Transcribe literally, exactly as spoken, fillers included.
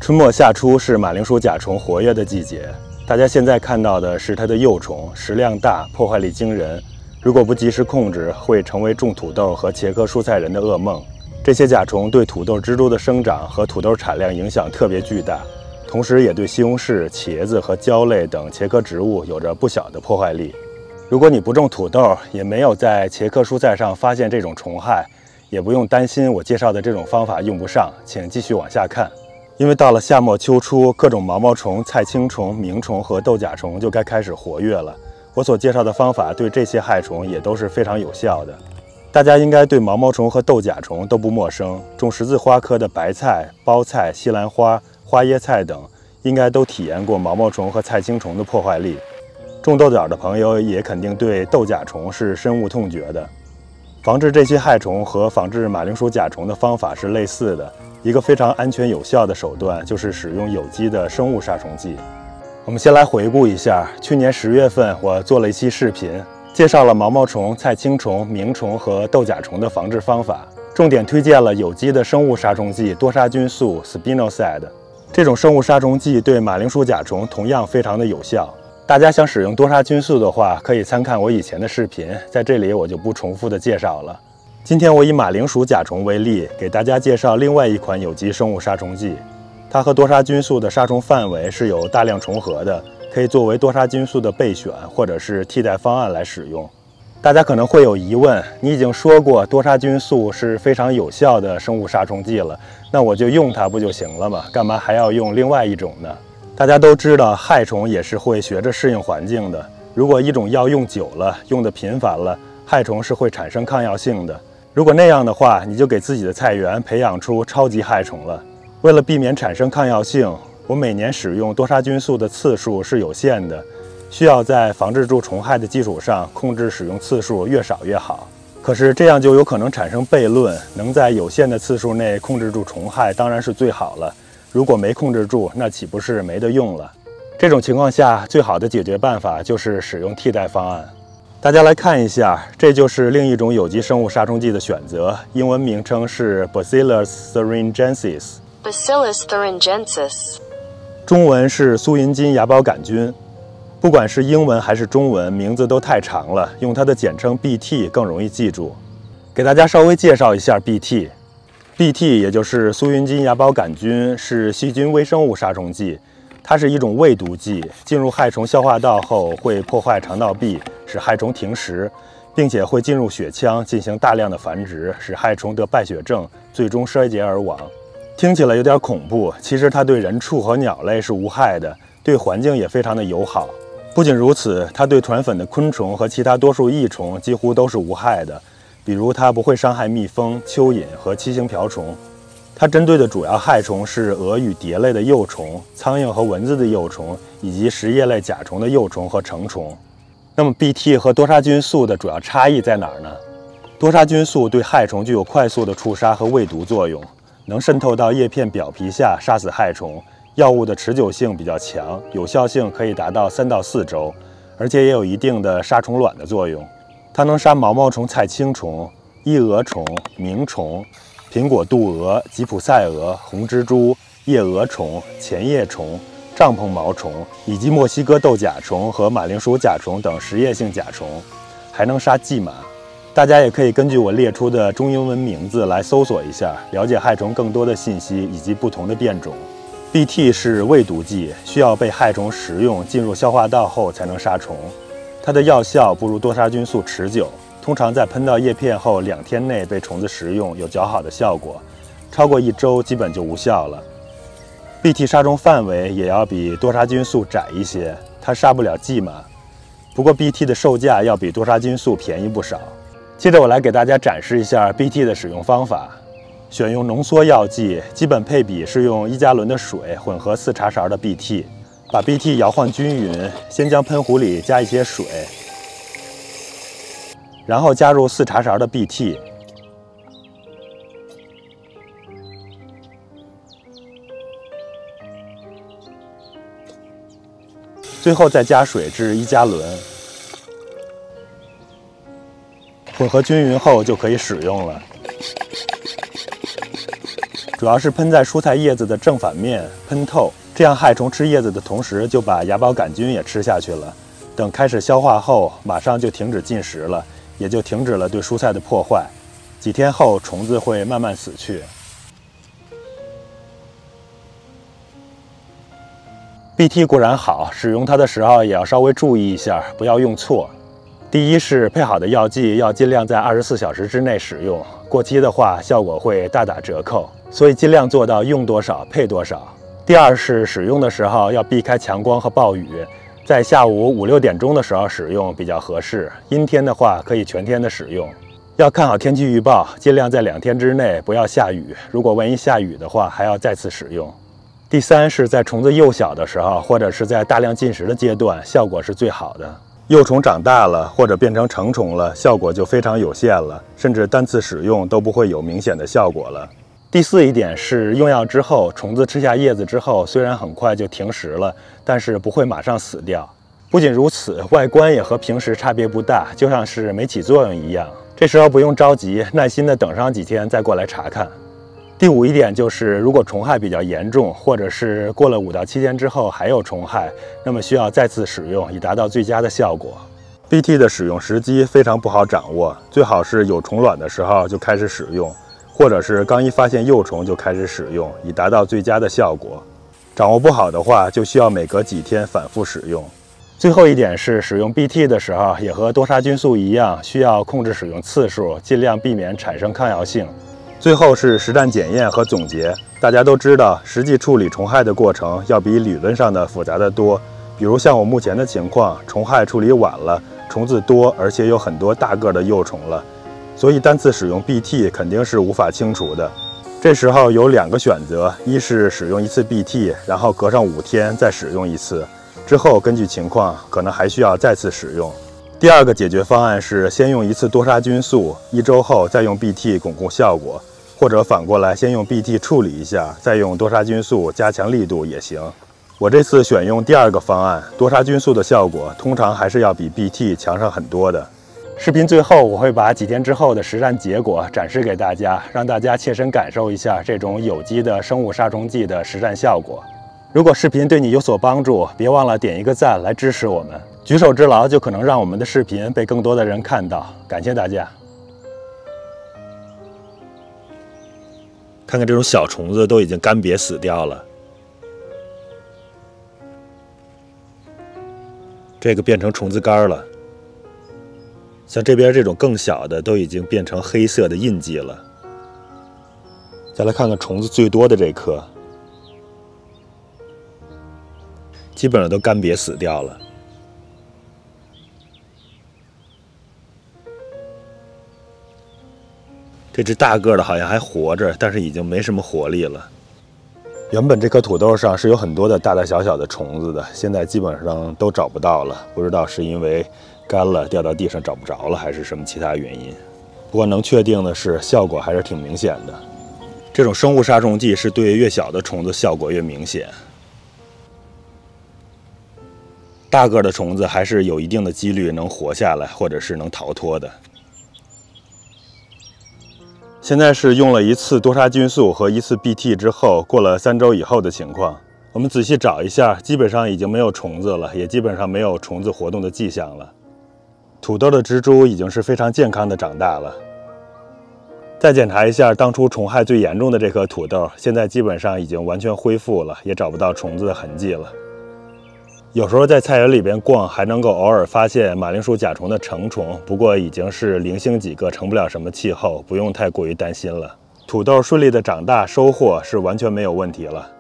春末夏初是马铃薯甲虫活跃的季节，大家现在看到的是它的幼虫，食量大，破坏力惊人。如果不及时控制，会成为种土豆和茄科蔬菜人的噩梦。这些甲虫对土豆植株的生长和土豆产量影响特别巨大，同时也对西红柿、茄子和椒类等茄科植物有着不小的破坏力。如果你不种土豆，也没有在茄科蔬菜上发现这种虫害，也不用担心我介绍的这种方法用不上，请继续往下看。因为到了夏末秋初，各种毛毛虫、菜青虫、鸣虫和豆甲虫就该开始活跃了。我所介绍的方法对这些害虫也都是非常有效的。大家应该对毛毛虫和豆甲虫都不陌生，种十字花科的白菜、包菜、西兰花、花椰菜等，应该都体验过毛毛虫和菜青虫的破坏力。种豆角的朋友也肯定对豆甲虫是深恶痛绝的。防治这些害虫和防治马铃薯甲虫的方法是类似的。一个非常安全有效的手段就是使用有机的生物杀虫剂。我们先来回顾一下，去年十月份我做了一期视频，介绍了毛毛虫、菜青虫、鸣虫和豆甲虫的防治方法，重点推荐了有机的生物杀虫剂多杀菌素 Spinosad。这种生物杀虫剂对马铃薯甲虫同样非常的有效。大家想使用多杀菌素的话，可以参看我以前的视频，在这里我就不重复的介绍了。今天我以马铃薯甲虫为例，给大家介绍另外一款有机生物杀虫剂。它和多杀菌素的杀虫范围是有大量重合的，可以作为多杀菌素的备选或者是替代方案来使用。大家可能会有疑问，你已经说过多杀菌素是非常有效的生物杀虫剂了，那我就用它不就行了吗？干嘛还要用另外一种呢？大家都知道，害虫也是会学着适应环境的。如果一种药用久了，用的频繁了，害虫是会产生抗药性的。如果那样的话，你就给自己的菜园培养出超级害虫了。为了避免产生抗药性，我每年使用多杀菌素的次数是有限的，需要在防治住虫害的基础上控制使用次数越少越好。可是这样就有可能产生悖论，能在有限的次数内控制住虫害当然是最好了，如果没控制住，那岂不是没得用了？这种情况下，最好的解决办法就是使用替代方案。大家来看一下，这就是另一种有机生物杀虫剂的选择，英文名称是 Bacillus thuringiensis。Bacillus thuringiensis， 中文是苏云金芽孢杆菌。不管是英文还是中文，名字都太长了，用它的简称 B T 更容易记住。给大家稍微介绍一下 B T。B T 也就是苏云金芽孢杆菌，是细菌微生物杀虫剂。它是一种胃毒剂，进入害虫消化道后会破坏肠道壁，使害虫停食，并且会进入血腔进行大量的繁殖，使害虫得败血症，最终衰竭而亡。听起来有点恐怖，其实它对人畜和鸟类是无害的，对环境也非常的友好。不仅如此，它对传粉的昆虫和其他多数益虫几乎都是无害的，比如它不会伤害蜜蜂、蚯蚓和七星瓢虫。它针对的主要害虫是蛾与蝶类的幼虫、苍蝇和蚊子的幼虫，以及食叶类甲虫的幼虫和成虫。那么 B T 和多杀菌素的主要差异在哪儿呢？多杀菌素对害虫具有快速的触杀和胃毒作用，能渗透到叶片表皮下杀死害虫，药物的持久性比较强，有效性可以达到三到四周，而且也有一定的杀虫卵的作用。它能杀毛毛虫、菜青虫、异蛾虫、鸣虫、苹果肚蛾、吉普赛蛾、红蜘蛛、叶蛾虫、前叶虫、帐篷毛虫，以及墨西哥豆甲虫和马铃薯甲虫等食叶性甲虫，还能杀蓟马。大家也可以根据我列出的中英文名字来搜索一下，了解害虫更多的信息以及不同的变种。B T 是胃毒剂，需要被害虫食用进入消化道后才能杀虫，它的药效不如多杀菌素持久。通常在喷到叶片后两天内被虫子食用有较好的效果，超过一周基本就无效了。B T 杀虫范围也要比多杀菌素窄一些，它杀不了蓟马。不过 B T 的售价要比多杀菌素便宜不少。接着我来给大家展示一下 B T 的使用方法。选用浓缩药剂，基本配比是用一加仑的水混合四茶勺的 B T， 把 B T 摇晃均匀，先将喷壶里加一些水。然后加入四茶勺的 B T， 最后再加水至一加仑，混合均匀后就可以使用了。 主要是喷在蔬菜叶子的正反面，喷透，这样害虫吃叶子的同时就把芽孢杆菌也吃下去了。等开始消化后，马上就停止进食了，也就停止了对蔬菜的破坏。几天后，虫子会慢慢死去。B T 固然好，使用它的时候也要稍微注意一下，不要用错。第一是配好的药剂要尽量在二十四小时之内使用，过期的话效果会大打折扣，所以尽量做到用多少配多少。第二是使用的时候要避开强光和暴雨，在下午五六点钟的时候使用比较合适，阴天的话可以全天的使用。要看好天气预报，尽量在两天之内不要下雨，如果万一下雨的话，还要再次使用。第三是在虫子幼小的时候，或者是在大量进食的阶段，效果是最好的。幼虫长大了或者变成成虫了，效果就非常有限了，甚至单次使用都不会有明显的效果了。第四一点是用药之后，虫子吃下叶子之后，虽然很快就停食了，但是不会马上死掉。不仅如此，外观也和平时差别不大，就像是没起作用一样。这时候不用着急，耐心的等上几天再过来查看。第五一点就是，如果虫害比较严重，或者是过了五到七天之后还有虫害，那么需要再次使用，以达到最佳的效果。B T 的使用时机非常不好掌握，最好是有虫卵的时候就开始使用，或者是刚一发现幼虫就开始使用，以达到最佳的效果。掌握不好的话，就需要每隔几天反复使用。最后一点是，使用 B T 的时候，也和多杀菌素一样，需要控制使用次数，尽量避免产生抗药性。最后是实战检验和总结。大家都知道，实际处理虫害的过程要比理论上的复杂得多。比如像我目前的情况，虫害处理晚了，虫子多，而且有很多大个的幼虫了，所以单次使用 B T 肯定是无法清除的。这时候有两个选择，一是使用一次 B T， 然后隔上五天再使用一次，之后根据情况可能还需要再次使用。第二个解决方案是先用一次多杀菌素，一周后再用 B T 巩固效果，或者反过来先用 B T 处理一下，再用多杀菌素加强力度也行。我这次选用第二个方案，多杀菌素的效果通常还是要比 B T 强上很多的。视频最后我会把几天之后的实战结果展示给大家，让大家切身感受一下这种有机的生物杀虫剂的实战效果。如果视频对你有所帮助，别忘了点一个赞来支持我们，举手之劳就可能让我们的视频被更多的人看到。感谢大家。看看这种小虫子都已经干瘪死掉了，这个变成虫子干了。像这边这种更小的都已经变成黑色的印记了。再来看看虫子最多的这颗，基本上都干瘪死掉了。这只大个的好像还活着，但是已经没什么活力了。原本这颗土豆上是有很多的大大小小的虫子的，现在基本上都找不到了。不知道是因为干了掉到地上找不着了，还是什么其他原因。不过能确定的是，效果还是挺明显的。这种生物杀虫剂是对越小的虫子效果越明显。大个的虫子还是有一定的几率能活下来，或者是能逃脱的。现在是用了一次多杀菌素和一次 B T 之后，过了三周以后的情况。我们仔细找一下，基本上已经没有虫子了，也基本上没有虫子活动的迹象了。土豆的植株已经是非常健康的长大了。再检查一下当初虫害最严重的这颗土豆，现在基本上已经完全恢复了，也找不到虫子的痕迹了。有时候在菜园里边逛，还能够偶尔发现马铃薯甲虫的成虫，不过已经是零星几个，成不了什么气候，不用太过于担心了。土豆顺利的长大收获是完全没有问题了。